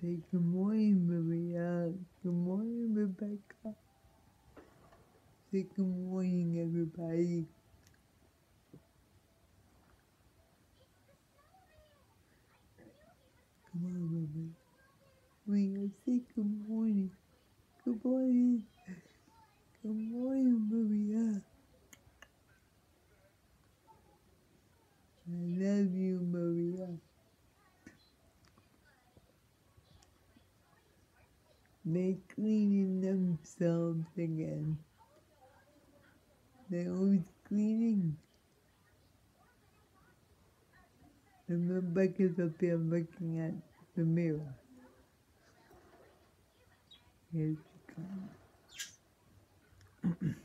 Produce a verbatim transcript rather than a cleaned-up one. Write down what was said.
Say good morning, Maria. Good morning, Rebecca. Say good morning, everybody. Come on, Maria. Maria, say good morning. Good morning. Good morning, Maria. I love you, Maria. They're cleaning themselves again. They're always cleaning. And Rebecca's up there looking at the mirror. Here she comes.